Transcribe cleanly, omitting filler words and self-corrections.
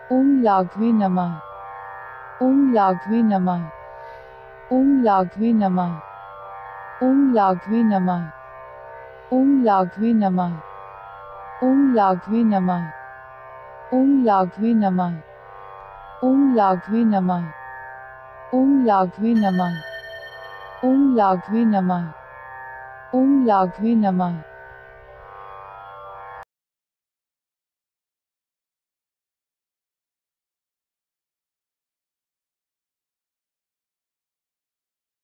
ओम लाघवे नमः। ओम लाघवे नमः। ओम लाघवे नमः। ओम लाघवे नमः। ओम लाघवे नमः। ओम लाघवे नमः। ओम लाघवे नमः। ओम लाघवे नमः। ओम लाघवे नमः। ओम लाघवे नमः। ओम लाघवे नमः।